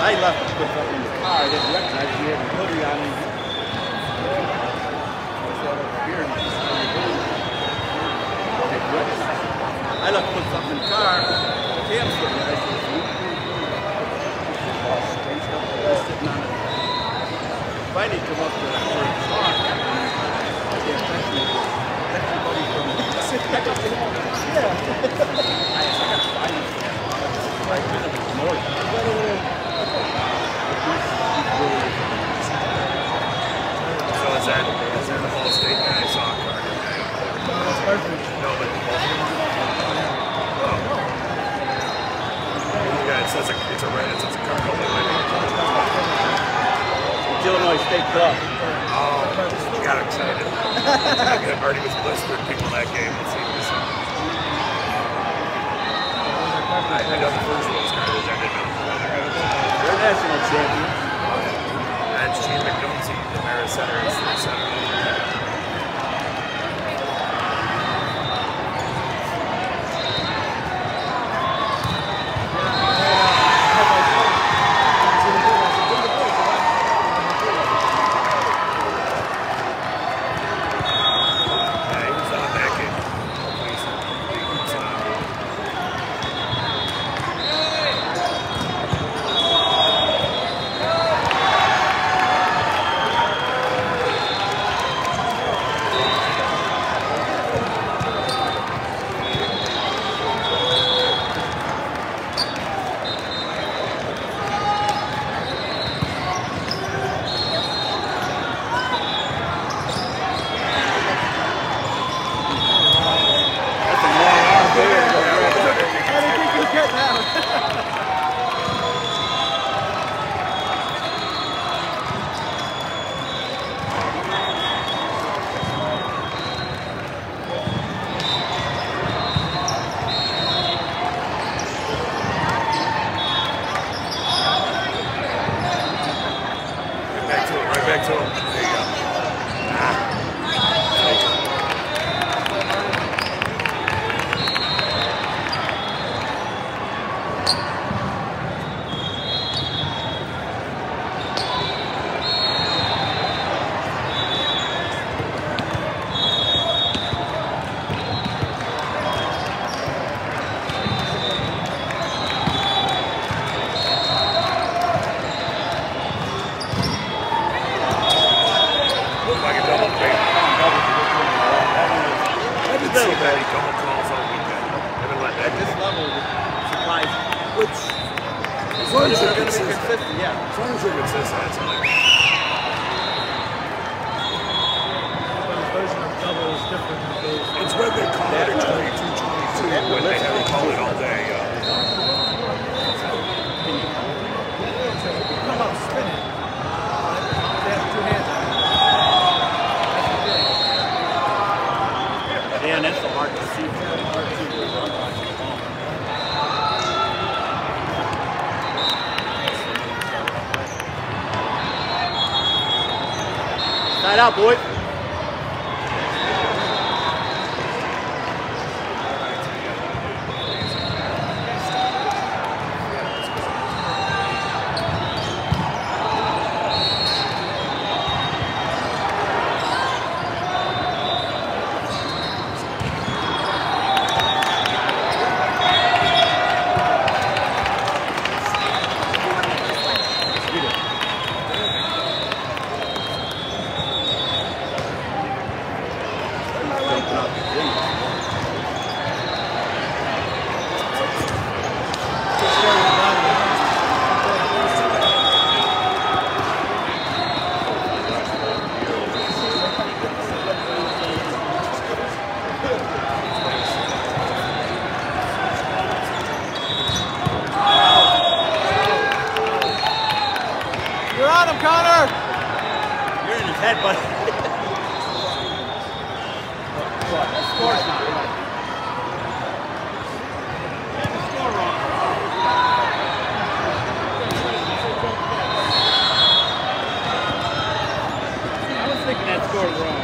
I left to put something in the car. I didn't recognize he had a hoodie on. I left to put something in the car. Cam's sitting there. I said, sitting on it. Finally come up to that first talk. Everybody from I got to find it. Right minutes of noise. So is that the Ball State guy I saw a card today? That's perfect. No, but the Ball State. Oh. Yeah, it says it's a red, it says a card only. Illinois State Club. Oh, you got excited. Artie was blistering people that game. Let's see this. I know the first one's card is I didn't know. They're national champions. That's Gene McNulty, the Maris Center is the center. Back to him. There you go. As long as you're consistent, yeah. As long as you're consistent, that's all. Everybody's version of double is different. It's when they call it a 22-22, when they haven't called it all day. Come up, spin it. They have two hands on it. Yeah, and that's so hard to see. Side out, boy. Head, buddy. What? That score's not right. Get the score wrong. I was thinking that score was wrong.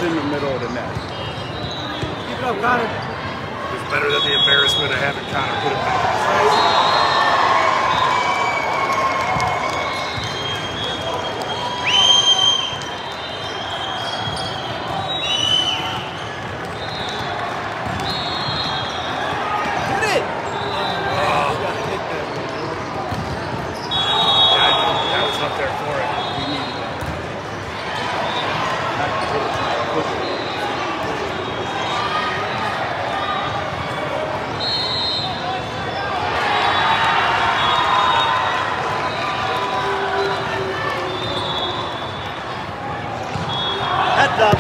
in the middle of the net. Keep it up, Connor. It's better than the embarrassment of having Connor put it back in his face. Heads up.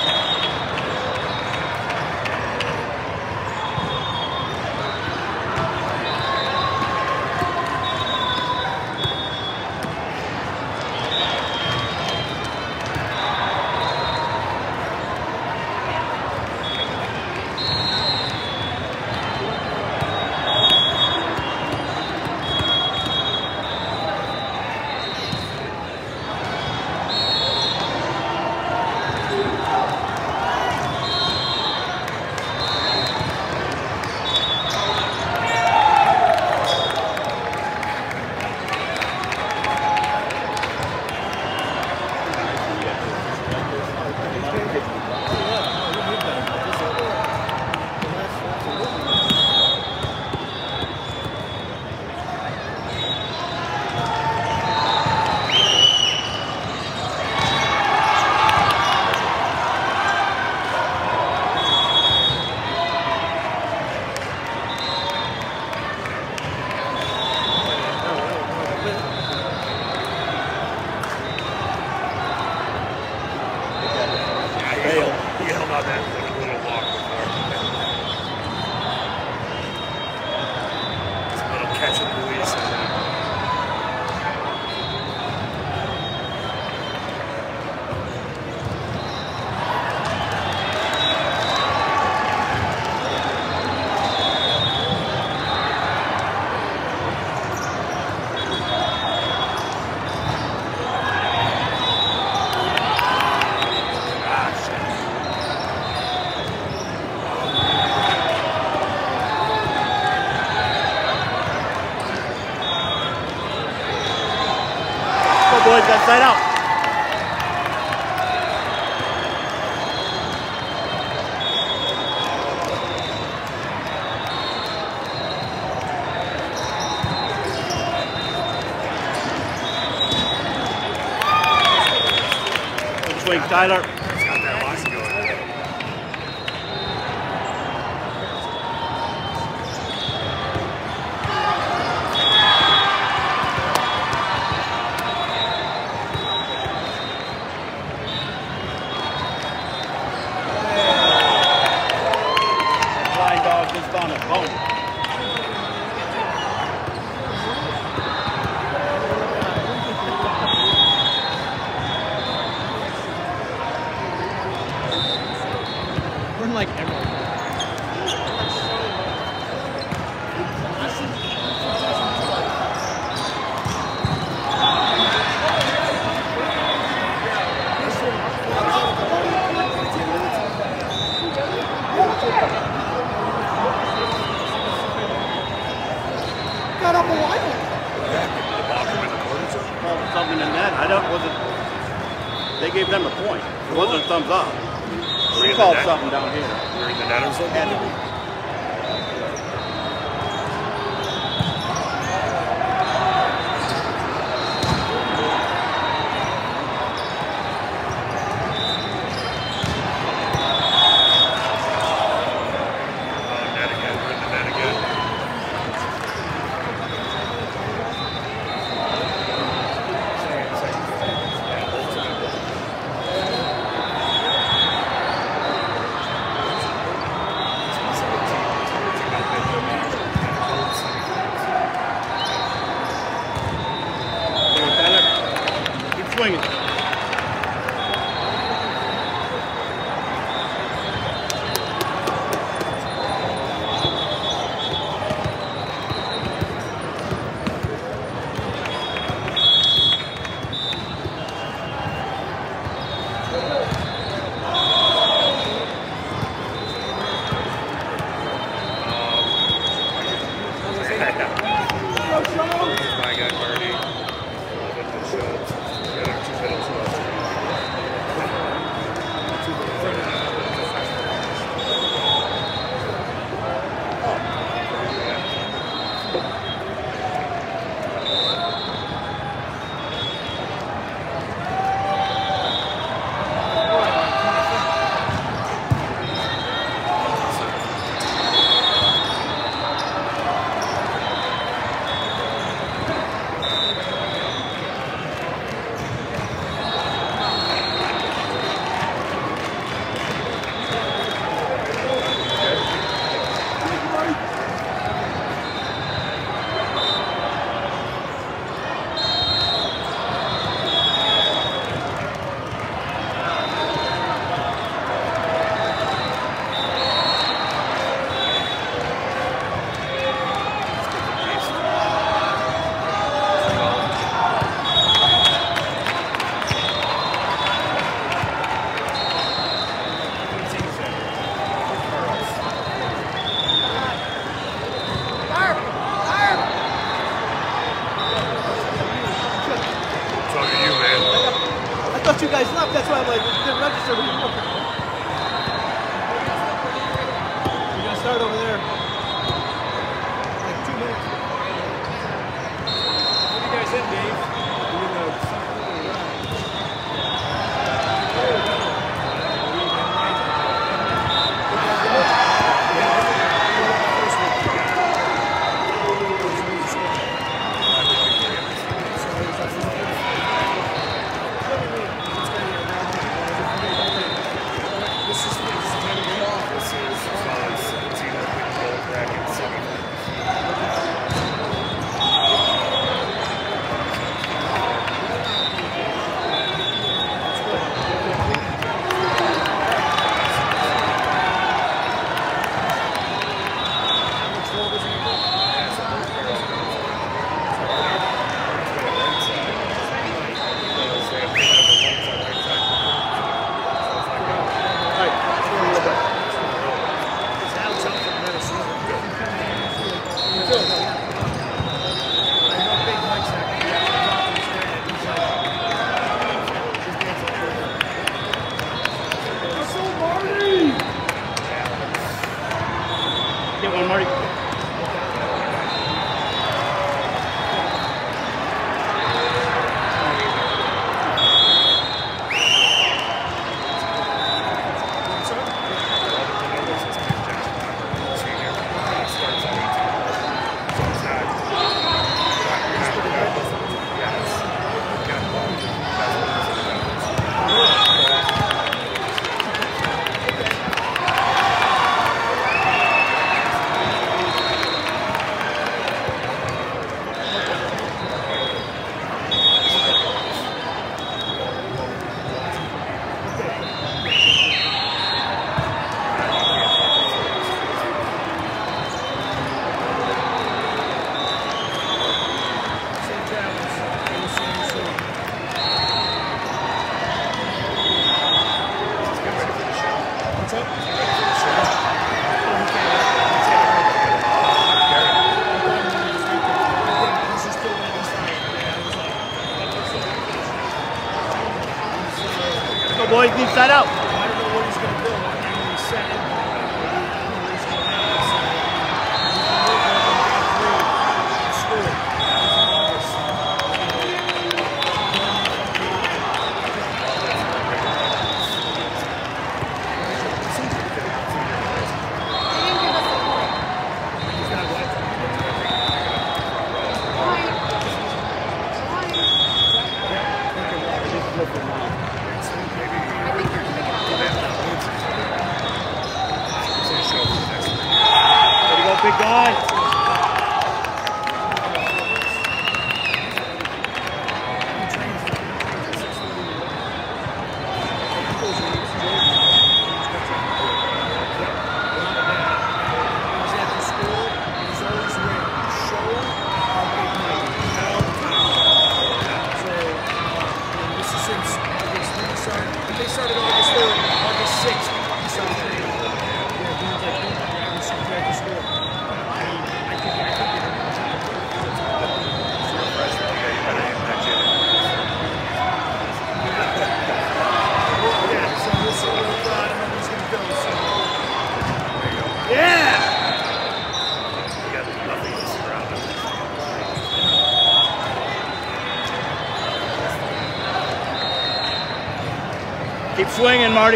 He held on that thing a little long before. Just a little catch and release. Boys, that side out. Good swing, Tyler. It's got that line going. Flying dog just on it. Boom. Run like everyone. Got up a while. The ball come in the corner. Called something in that. Wasn't. They gave them a point. It wasn't a thumbs up. Were She you in the called net? something down here. We're in the net or something? Had to be. Net again. We're in the net again. Marty. Boys, deep side out. I don't know what he's going to do. I know he's set it. I don't know what he's going to have. So, he's going to Big guy. They started August 3rd, August 6th. He started training. Yeah, he was like, every single day after school. I could get him on time. Yeah, so we'll see what he's going to do. So. Yeah! You got nothing to surround him. Keep swinging, Marty.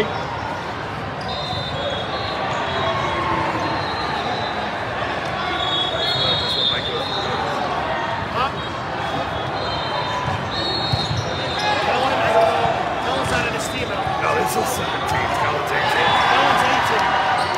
Kellen's out of this team. No, this is 17. Kellen's 18. Kellen's 18.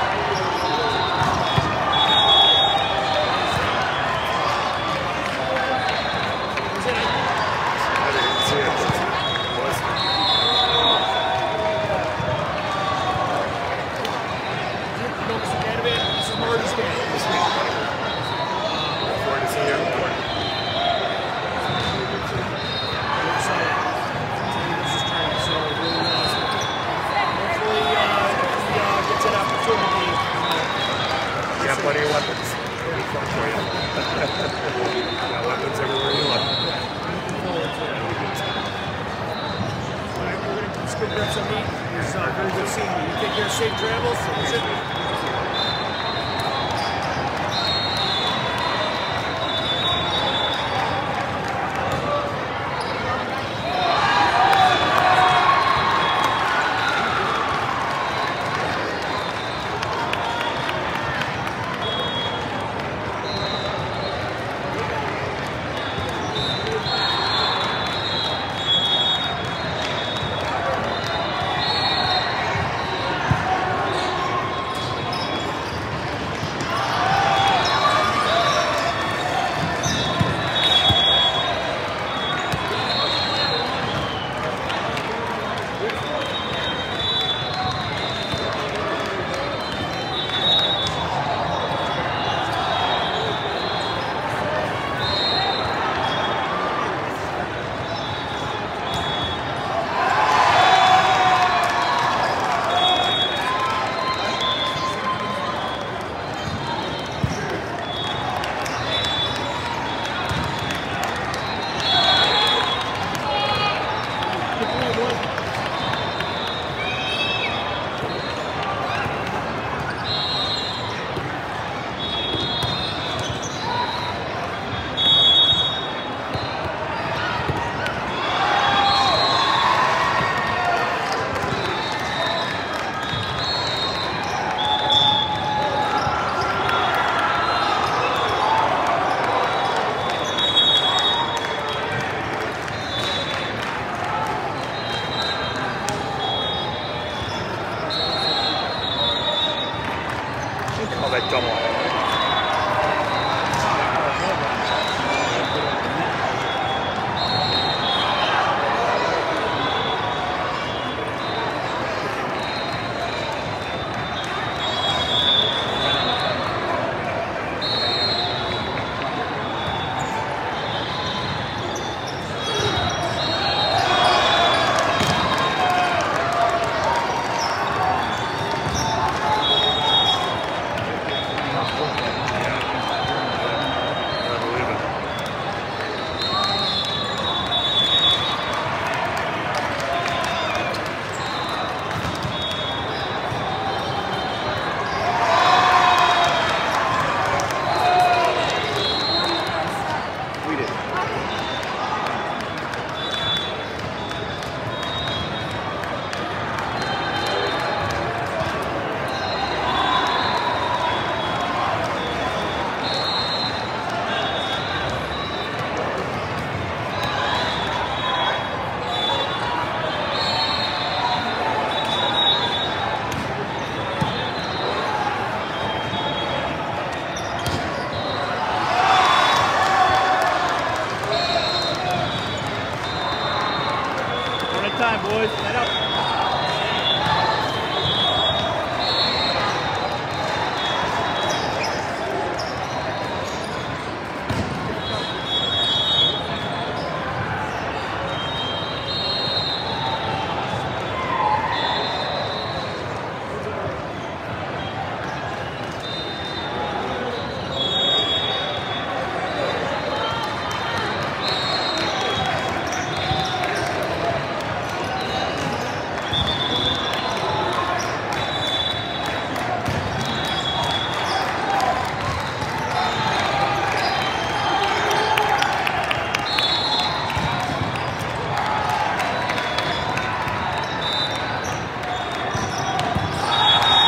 You got plenty of weapons. It'll be fun for you. You got weapons everywhere you look. It's good reps on me. It's very good seeing you. You take care of safe travels. That's it. Double. Time, boys. Head up.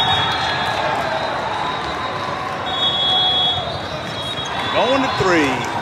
Going to 3.